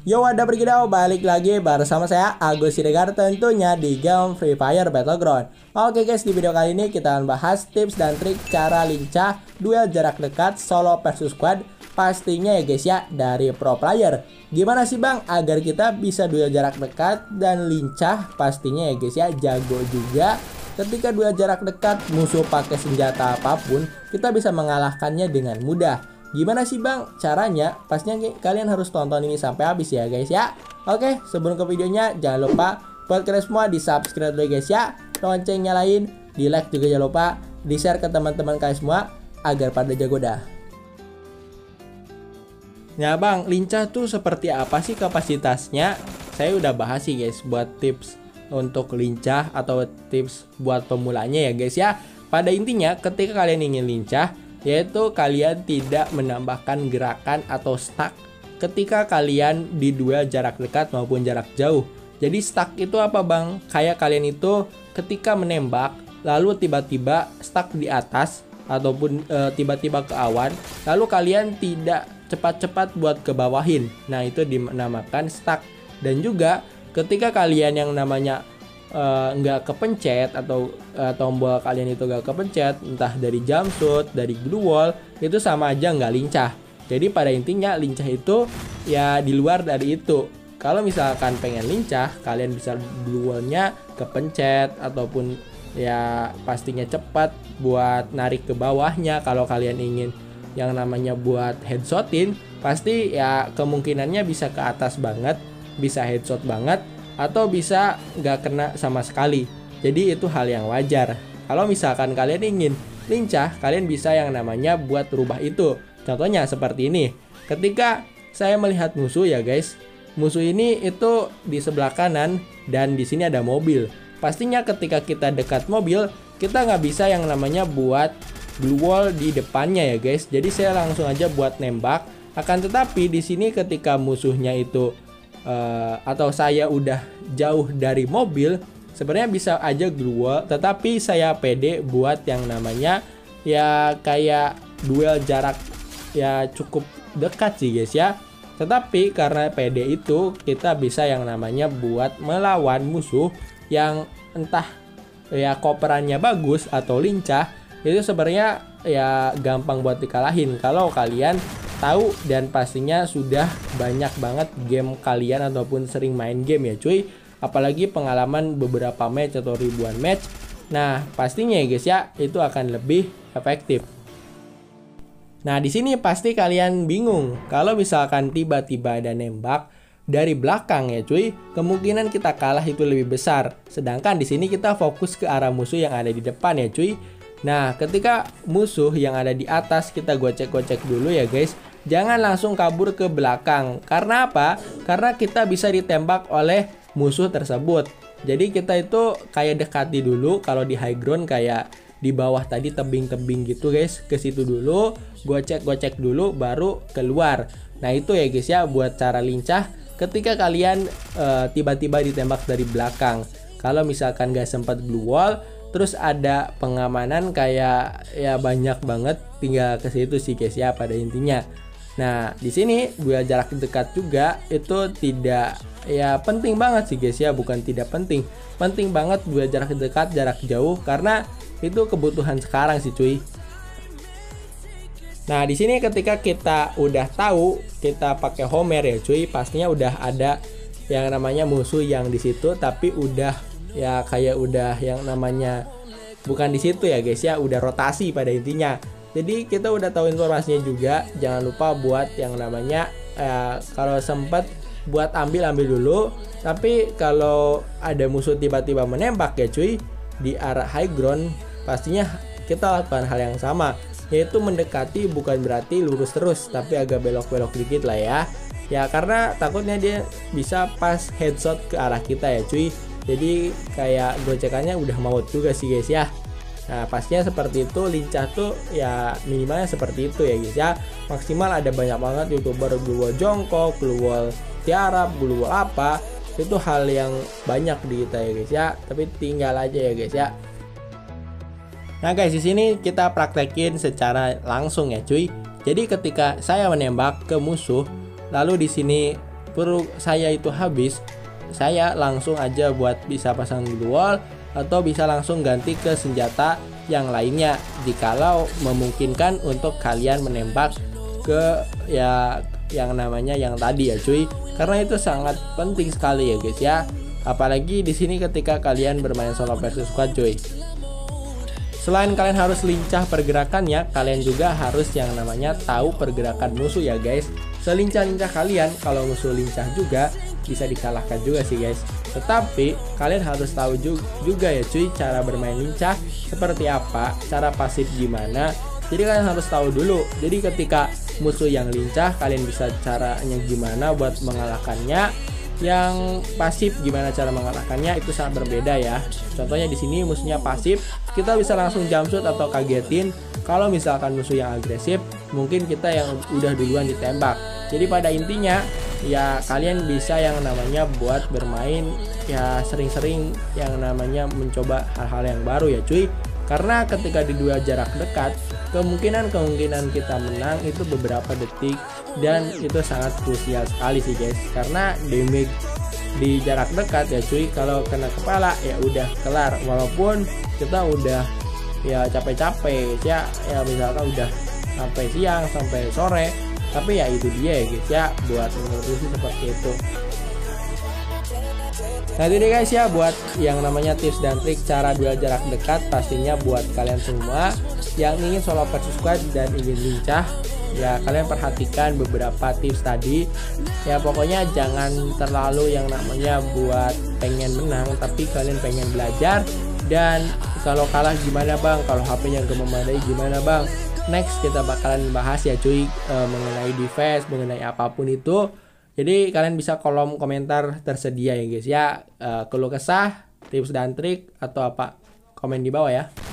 Yo, ada bergidau, balik lagi bersama saya Agus Siregar tentunya di game Free Fire Battleground. Oke guys, di video kali ini kita akan bahas tips dan trik cara lincah duel jarak dekat solo versus squad. Pastinya ya guys ya, dari pro player. Gimana sih bang agar kita bisa duel jarak dekat dan lincah? Pastinya ya guys ya, jago juga. Ketika duel jarak dekat musuh pakai senjata apapun, kita bisa mengalahkannya dengan mudah. Gimana sih bang caranya? Pastinya kalian harus tonton ini sampai habis ya guys ya. Oke, sebelum ke videonya jangan lupa buat kalian semua di subscribe dulu guys ya. Lonceng nyalain, di like juga jangan lupa, di share ke teman-teman kalian semua agar pada jago dah. Nah bang, lincah tuh seperti apa sih kapasitasnya? Saya udah bahas sih guys buat tips untuk lincah atau tips buat pemulanya ya guys ya. Pada intinya ketika kalian ingin lincah, yaitu kalian tidak menambahkan gerakan atau stuck ketika kalian di duel jarak dekat maupun jarak jauh. Jadi stuck itu apa bang? Kayak kalian itu ketika menembak lalu tiba-tiba stuck di atas ataupun tiba-tiba ke awan, lalu kalian tidak cepat-cepat buat ke bawahin. Nah itu dinamakan stuck. Dan juga ketika kalian yang namanya nggak kepencet atau tombol kalian itu nggak kepencet, entah dari jump shoot, dari glue wall, itu sama aja nggak lincah. Jadi pada intinya lincah itu ya di luar dari itu. Kalau misalkan pengen lincah, kalian bisa glue wallnya kepencet ataupun ya pastinya cepat buat narik ke bawahnya. Kalau kalian ingin yang namanya buat headshotin, pasti ya kemungkinannya bisa ke atas banget, bisa headshot banget, atau bisa nggak kena sama sekali. Jadi itu hal yang wajar. Kalau misalkan kalian ingin lincah, kalian bisa yang namanya buat rubah itu. Contohnya seperti ini. Ketika saya melihat musuh ya guys, musuh ini itu di sebelah kanan dan di sini ada mobil. Pastinya ketika kita dekat mobil, kita nggak bisa yang namanya buat blue wall di depannya ya guys. Jadi saya langsung aja buat nembak. Akan tetapi di sini ketika musuhnya itu atau saya udah jauh dari mobil, sebenarnya bisa aja glue wall, tetapi saya pede buat yang namanya ya kayak duel jarak ya cukup dekat sih guys ya. Tetapi karena pede itu kita bisa yang namanya buat melawan musuh yang entah ya koperannya bagus atau lincah, itu sebenarnya ya gampang buat dikalahin kalau kalian tahu dan pastinya sudah banyak banget game kalian ataupun sering main game ya cuy, apalagi pengalaman beberapa match atau ribuan match. Nah pastinya ya guys ya, itu akan lebih efektif. Nah di sini pasti kalian bingung kalau misalkan tiba-tiba ada nembak dari belakang ya cuy, kemungkinan kita kalah itu lebih besar. Sedangkan di sini kita fokus ke arah musuh yang ada di depan ya cuy. Nah ketika musuh yang ada di atas kita gocek-gocek dulu ya guys, jangan langsung kabur ke belakang. Karena apa? Karena kita bisa ditembak oleh musuh tersebut. Jadi kita itu kayak dekati dulu, kalau di high ground kayak di bawah tadi tebing-tebing gitu guys, ke situ dulu, gocek-gocek dulu baru keluar. Nah itu ya guys ya buat cara lincah ketika kalian tiba-tiba ditembak dari belakang. Kalau misalkan gak sempat glue wall, terus ada pengamanan kayak ya banyak banget, tinggal ke situ sih guys ya pada intinya. Nah di sini duel jarak dekat juga itu tidak ya penting banget sih guys ya, bukan tidak penting, penting banget duel jarak dekat, jarak jauh, karena itu kebutuhan sekarang sih cuy. Nah di sini ketika kita udah tahu kita pakai Homer ya cuy, pastinya udah ada yang namanya musuh yang di situ, tapi udah ya kayak udah yang namanya bukan di situ ya guys ya, udah rotasi pada intinya. Jadi kita udah tahu informasinya juga, jangan lupa buat yang namanya kalau sempat buat ambil dulu. Tapi kalau ada musuh tiba-tiba menembak ya cuy di arah high ground, pastinya kita lakukan hal yang sama, yaitu mendekati, bukan berarti lurus terus tapi agak belok-belok dikit lah ya. Ya karena takutnya dia bisa pas headshot ke arah kita ya cuy. Jadi kayak gocekannya udah maut juga sih guys ya. Nah pastinya seperti itu, lincah tuh ya minimalnya seperti itu ya guys ya. Maksimal ada banyak banget youtuber glue wall jongkok, glue wall tiarap, glue wall apa, itu hal yang banyak di kita ya guys ya. Tapi tinggal aja ya guys ya. Nah guys di sini kita praktekin secara langsung ya cuy. Jadi ketika saya menembak ke musuh, lalu di sini peluru saya itu habis, saya langsung aja buat bisa pasang glue wall atau bisa langsung ganti ke senjata yang lainnya jikalau memungkinkan untuk kalian menembak ke ya yang namanya yang tadi ya cuy, karena itu sangat penting sekali ya guys ya, apalagi di sini ketika kalian bermain solo versus squad cuy. Selain kalian harus lincah pergerakannya, kalian juga harus yang namanya tahu pergerakan musuh ya guys. Selincah-lincah kalian, kalau musuh lincah juga bisa dikalahkan juga sih guys. Tetapi kalian harus tahu juga ya cuy, cara bermain lincah seperti apa, cara pasif gimana. Jadi kalian harus tahu dulu. Jadi ketika musuh yang lincah, kalian bisa caranya gimana buat mengalahkannya. Yang pasif gimana cara mengalahkannya, itu sangat berbeda ya. Contohnya di sini musuhnya pasif, kita bisa langsung jumpsuit atau kagetin. Kalau misalkan musuh yang agresif, mungkin kita yang udah duluan ditembak. Jadi pada intinya ya kalian bisa yang namanya buat bermain ya sering-sering yang namanya mencoba hal-hal yang baru ya cuy. Karena ketika di dua jarak dekat, kemungkinan kita menang itu beberapa detik, dan itu sangat krusial sekali sih guys. Karena damage di jarak dekat ya cuy, kalau kena kepala ya udah kelar. Walaupun kita udah ya capek-capek ya misalkan udah sampai siang sampai sore, tapi ya itu dia ya guys ya, buat mengurusi seperti itu. Nah itu deh guys ya, buat yang namanya tips dan trik cara duel jarak dekat. Pastinya buat kalian semua yang ingin solo versus squad dan ingin lincah, ya kalian perhatikan beberapa tips tadi. Ya pokoknya jangan terlalu yang namanya buat pengen menang, tapi kalian pengen belajar. Dan kalau kalah gimana bang, kalau HP-nya gak memadai gimana bang. Next kita bakalan bahas ya cuy, mengenai device, mengenai apapun itu. Jadi kalian bisa kolom komentar tersedia ya guys ya, keluh kesah, tips dan trik atau apa, komen di bawah ya.